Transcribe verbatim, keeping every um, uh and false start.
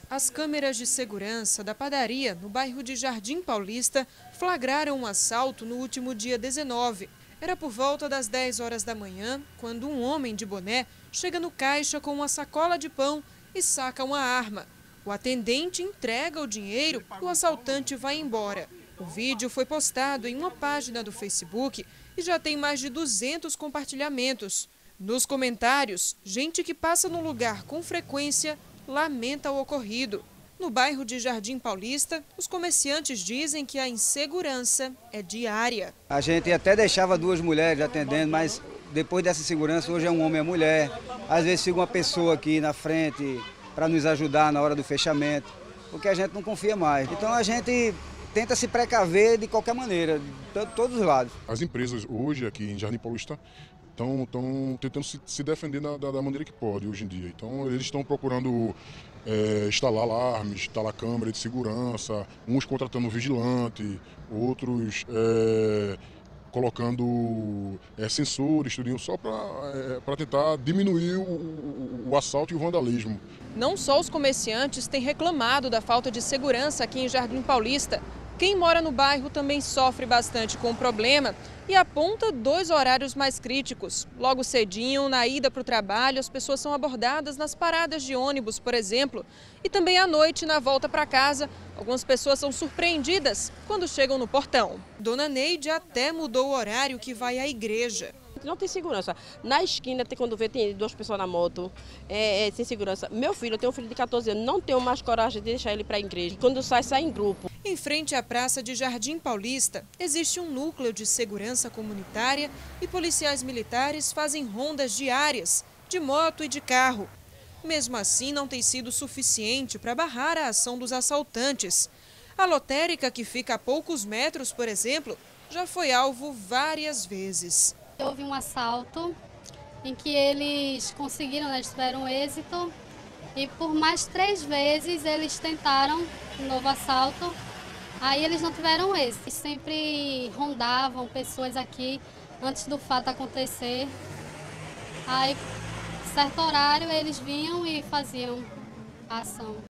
As câmeras de segurança da padaria no bairro de Jardim Paulista flagraram um assalto no último dia dezenove. Era por volta das dez horas da manhã, quando um homem de boné chega no caixa com uma sacola de pão e saca uma arma. O atendente entrega o dinheiro e o assaltante vai embora. O vídeo foi postado em uma página do Facebook e já tem mais de duzentos compartilhamentos. Nos comentários, gente que passa no lugar com frequência lamenta o ocorrido. No bairro de Jardim Paulista, os comerciantes dizem que a insegurança é diária. A gente até deixava duas mulheres atendendo, mas depois dessa segurança, hoje é um homem e uma mulher. Às vezes fica uma pessoa aqui na frente para nos ajudar na hora do fechamento, porque a gente não confia mais. Então a gente tenta se precaver de qualquer maneira, de todos os lados. As empresas hoje aqui em Jardim Paulista estão tentando se, se defender da, da maneira que pode hoje em dia. Então eles estão procurando é, instalar alarmes, instalar câmera de segurança, uns contratando um vigilante, outros é, colocando é, sensores, tudo só para é, para tentar diminuir o, o, o assalto e o vandalismo. Não só os comerciantes têm reclamado da falta de segurança aqui em Jardim Paulista. Quem mora no bairro também sofre bastante com o problema e aponta dois horários mais críticos. Logo cedinho, na ida para o trabalho, as pessoas são abordadas nas paradas de ônibus, por exemplo. E também à noite, na volta para casa, algumas pessoas são surpreendidas quando chegam no portão. Dona Neide até mudou o horário que vai à igreja. Não tem segurança. Na esquina, tem, quando vê, tem duas pessoas na moto, é, é, sem segurança. Meu filho, eu tenho um filho de quatorze anos, não tenho mais coragem de deixar ele para a igreja. Quando sai, sai em grupo. Em frente à praça de Jardim Paulista, existe um núcleo de segurança comunitária e policiais militares fazem rondas diárias, de moto e de carro. Mesmo assim, não tem sido suficiente para barrar a ação dos assaltantes. A lotérica, que fica a poucos metros, por exemplo, já foi alvo várias vezes. Houve um assalto em que eles conseguiram, né, eles tiveram êxito e por mais três vezes eles tentaram um novo assalto, aí eles não tiveram êxito. Eles sempre rondavam pessoas aqui antes do fato acontecer, aí certo horário eles vinham e faziam a ação.